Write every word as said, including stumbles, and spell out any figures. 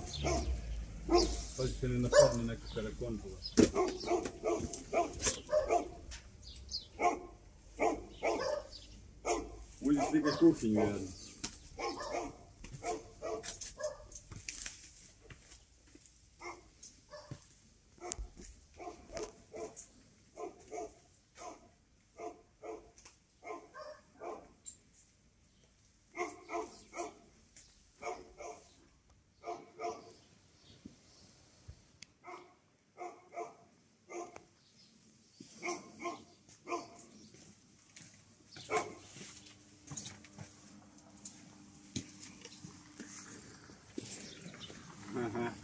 Pode ter na forma, né, que o cara conta. Hoje fica fofinho, velho. Uh-huh.